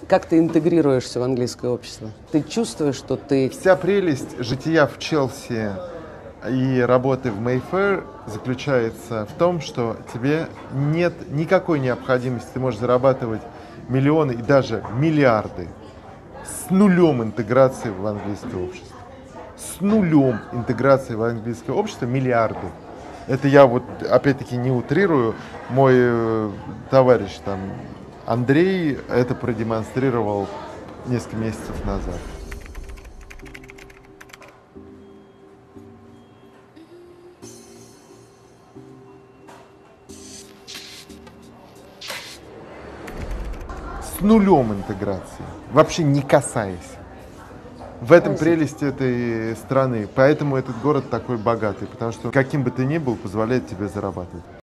Как ты интегрируешься в английское общество? Ты чувствуешь, что ты... Вся прелесть жития в Челси и работы в Mayfair заключается в том, что тебе нет никакой необходимости, ты можешь зарабатывать миллионы и даже миллиарды с нулем интеграции в английское общество. С нулем интеграции в английское общество миллиарды. Это я вот опять-таки не утрирую. Мой товарищ там Андрей это продемонстрировал несколько месяцев назад. С нулем интеграции, вообще не касаясь. В этом прелесть этой страны. Поэтому этот город такой богатый, потому что каким бы ты ни был, позволяет тебе зарабатывать.